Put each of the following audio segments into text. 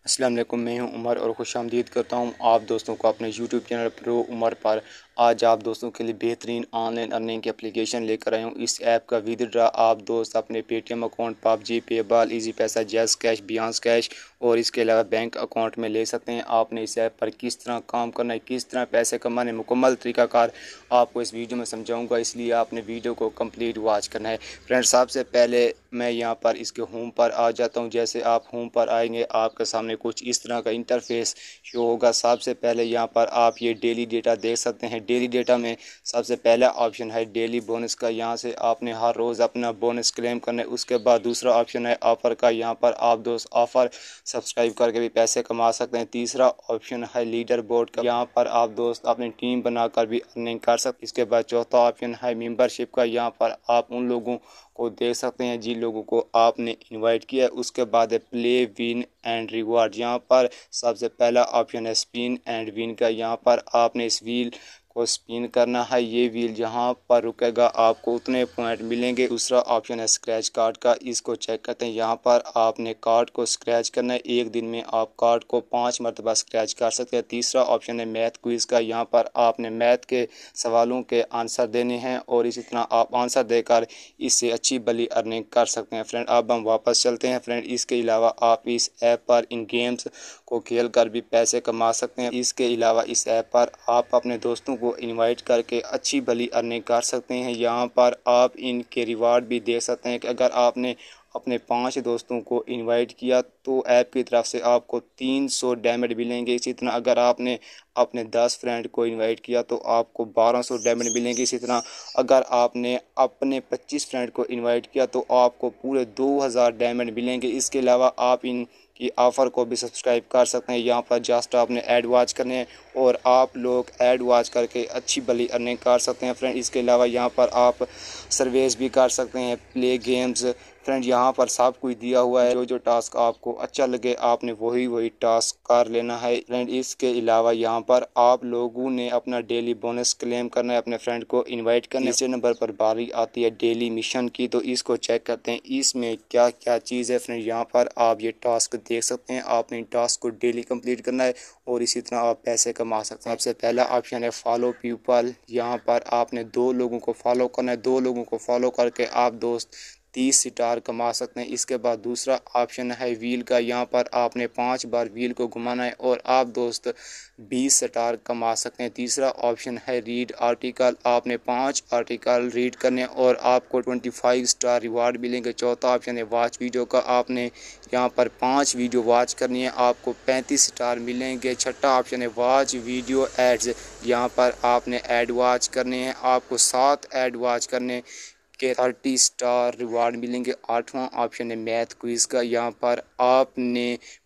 अस्सलाम वालेकुम, मैं हूं उमर और खुशामदीद करता हूं आप दोस्तों को अपने YouTube चैनल प्रो उमर पर। आज आप दोस्तों के लिए बेहतरीन ऑनलाइन अर्निंग की एप्लीकेशन लेकर आया हूं। इस ऐप का विदड्रा आप दोस्त अपने Paytm account, PUBG, PayPal, Easypaisa, JazzCash, बियॉन्स कैश और इसके अलावा बैंक अकाउंट में ले सकते हैं। आपने इस ऐप पर किस तरह काम करना है, किस तरह पैसे कमाने, मुकम्मल तरीकाकार आपको इस वीडियो में समझाऊँगा, इसलिए आपने वीडियो को कम्प्लीट वॉच करना है। फ्रेंड्स, सबसे पहले मैं यहाँ पर इसके होम पर आ जाता हूँ। जैसे आप होम पर आएंगे आपके सामने कुछ इस तरह का इंटरफेस शो होगा। सबसे पहले यहाँ पर आप ये डेली डेटा देख सकते हैं। डेली डेटा में सबसे पहला ऑप्शन है डेली बोनस का। यहाँ से आपने हर रोज़ अपना बोनस क्लेम करना है। उसके बाद दूसरा ऑप्शन है ऑफ़र का। यहाँ पर आप दोस्त ऑफ़र सब्सक्राइब करके भी पैसे कमा सकते हैं। तीसरा ऑप्शन है लीडर बोर्ड का। यहाँ पर आप दोस्त अपनी टीम बनाकर भी अर्निंग कर सकते हैं। इसके बाद चौथा ऑप्शन है मेंबरशिप का। यहाँ पर आप उन लोगों को देख सकते हैं जिन लोगों को आपने इनवाइट किया है। उसके बाद है प्ले विन एंड रिवार्ड। यहाँ पर सबसे पहला ऑप्शन है स्पिन एंड विन का। यहाँ पर आपने इस व्हील को स्पिन करना है। ये व्हील जहाँ पर रुकेगा आपको उतने पॉइंट मिलेंगे। दूसरा ऑप्शन है स्क्रैच कार्ड का। इसको चेक करते हैं। यहाँ पर आपने कार्ड को स्क्रैच करना है। एक दिन में आप कार्ड को 5 मरतबा स्क्रैच कर सकते हैं। तीसरा ऑप्शन है मैथ क्विज़ का। यहाँ पर आपने मैथ के सवालों के आंसर देने हैं और इसी तरह आप आंसर देकर इससे अच्छी भली अर्निंग कर सकते हैं। फ्रेंड, अब हम वापस चलते हैं। फ्रेंड, इसके अलावा आप इस ऐप पर इन गेम्स को खेल कर भी पैसे कमा सकते हैं। इसके अलावा इस ऐप पर आप अपने दोस्तों को इनवाइट करके अच्छी भली अर्निंग कर सकते हैं। यहाँ पर आप इनके रिवार्ड भी देख सकते हैं कि अगर आपने अपने 5 दोस्तों को इनवाइट किया तो ऐप की तरफ से आपको 300 डायमंड मिलेंगे। इसी तरह अगर आपने अपने 10 फ्रेंड को इनवाइट किया तो आपको 1200 डायमंड मिलेंगे। इसी तरह अगर आपने अपने 25 फ्रेंड को इनवाइट किया तो आपको पूरे 2000 डायमंड मिलेंगे। इसके अलावा आप इन की ऑफ़र को भी सब्सक्राइब कर सकते हैं। यहाँ पर जस्ट आपने ऐड वॉच करने हैं और आप लोग ऐड वॉच करके अच्छी भली अर्निंग कर सकते हैं। फ्रेंड, इसके अलावा यहाँ पर आप सर्वेस भी कर सकते हैं, प्ले गेम्स। फ्रेंड, यहाँ पर सब कुछ दिया हुआ है। जो टास्क आपको अच्छा लगे आपने वही टास्क कर लेना है। फ्रेंड, इसके अलावा यहाँ पर आप लोगों ने अपना डेली बोनस क्लेम करना है, अपने फ्रेंड को इनवाइट करना है। तीसरे नंबर पर बारी आती है डेली मिशन की, तो इसको चेक करते हैं इसमें क्या क्या चीज़ है। फ्रेंड, यहाँ पर आप ये टास्क देख सकते हैं। आपने टास्क को डेली कंप्लीट करना है और इसी तरह आप पैसे कमा सकते हैं। सबसे पहला ऑप्शन है फॉलो पीपल। यहाँ पर आपने 2 लोगों को फॉलो करना है। 2 लोगों को फॉलो करके आप दोस्त 30 स्टार कमा सकते हैं। इसके बाद दूसरा ऑप्शन है व्हील का। यहाँ पर आपने 5 बार व्हील को घुमाना है और आप दोस्त 20 स्टार कमा सकते हैं। तीसरा ऑप्शन है रीड आर्टिकल। आपने 5 आर्टिकल रीड करने और आपको 25 स्टार रिवार्ड मिलेंगे। चौथा ऑप्शन है वॉच वीडियो का। आपने यहाँ पर 5 वीडियो वॉच करनी है, आपको 35 स्टार मिलेंगे। छठा ऑप्शन है वॉच वीडियो एड्स। यहाँ पर आपने ऐड वॉच करने हैं, आपको 7 ऐड वॉच करने के 30 स्टार रिवार्ड मिलेंगे। आठवां ऑप्शन है मैथ क्विज़ का। यहाँ पर आपने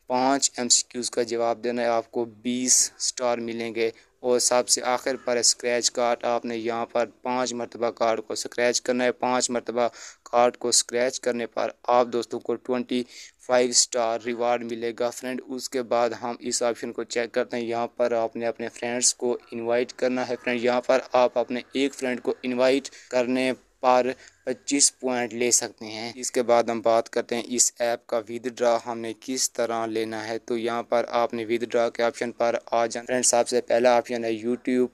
5 MCQs का जवाब देना है, आपको 20 स्टार मिलेंगे। और सबसे आखिर पर स्क्रैच कार्ड। आपने यहाँ पर 5 मरतबा कार्ड को स्क्रैच करना है। 5 मरतबा कार्ड को स्क्रैच करने पर आप दोस्तों को 25 स्टार रिवार्ड मिलेगा। फ्रेंड, उसके बाद हम इस ऑप्शन को चेक करते हैं। यहाँ पर आपने अपने फ्रेंड्स को इनवाइट करना है। फ्रेंड, यहाँ पर आप अपने एक फ्रेंड को इनवाइट करने पर 25 पॉइंट ले सकते हैं। इसके बाद हम बात करते हैं इस ऐप का विदड्रा हमें किस तरह लेना है। तो यहाँ पर आपने विदड्रा के ऑप्शन पर आ जाना। फ्रेंड, सबसे पहला ऑप्शन है यूट्यूब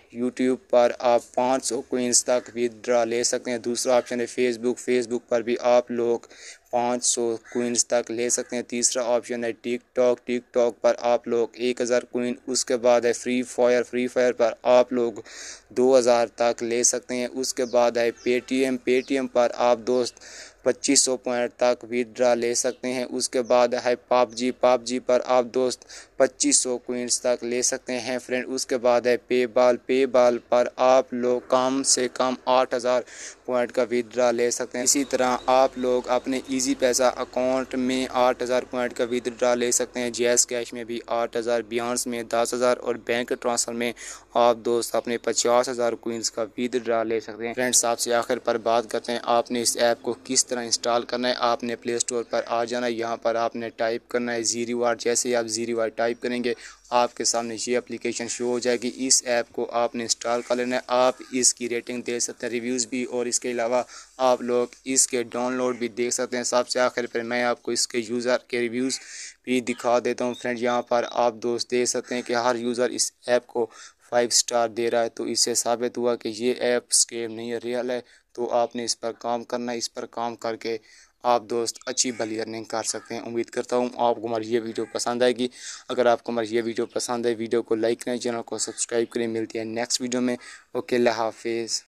पर आप 500 कोइंस तक विदड्रा ले सकते हैं। दूसरा ऑप्शन है फेसबुक पर भी आप लोग 500 कोइंस तक ले सकते हैं। तीसरा ऑप्शन है टिकटॉक पर आप लोग 1000 कोइन। उसके बाद है फ्री फायर पर आप लोग 2000 तक ले सकते हैं। उसके बाद है पेटीएम पर आप दोस्त 2500 पॉइंट तक विदड्रा ले सकते हैं। उसके बाद है पबजी पर आप दोस्त 2500 कोइंस तक ले सकते हैं। फ्रेंड, उसके बाद है पेबाल पर आप लोग कम से कम 8000 पॉइंट का विदड्रा ले सकते हैं। इसी तरह आप लोग अपने इजी पैसा अकाउंट में 8000 पॉइंट का विदड्रा ले सकते हैं। जैज़ कैश में भी 8000, बियॉन्स में 10000 और बैंक ट्रांसफ़र में आप दोस्त अपने 50,000 कोइंस का विदड्रा ले सकते हैं। फ्रेंड्स, आपसे आखिर पर बात करते हैं आपने इस ऐप को किस तरह इंस्टॉल करना है। आपने प्ले स्टोर पर आ जाना है, यहाँ पर आपने टाइप करना है ज़ी रिवार्ड। जैसे ही आप ज़ी रिवार्ड टाइप करेंगे आपके सामने ये एप्लीकेशन शो हो जाएगी। इस ऐप को आपने इंस्टॉल कर लेना है। आप इसकी रेटिंग दे सकते हैं, रिव्यूज़ भी, और इसके अलावा आप लोग इसके डाउनलोड भी देख सकते हैं। सबसे आखिर पर मैं आपको इसके यूज़र के रिव्यूज़ भी दिखा देता हूँ फ्रेंड। यहाँ पर आप दोस्त देख सकते हैं कि हर यूज़र इस ऐप को 5 स्टार दे रहा है, तो इससे साबित हुआ कि ये ऐप स्कैम नहीं है, रियल है। तो आपने इस पर काम करना है। इस पर काम करके आप दोस्त अच्छी भली अर्निंग कर सकते हैं। उम्मीद करता हूँ आपको हमारी ये वीडियो पसंद आएगी। अगर आपको हमारी ये वीडियो पसंद है, वीडियो को लाइक करें, चैनल को सब्सक्राइब करें। मिलती है नेक्स्ट वीडियो में। ओके, अल्लाह हाफिज़।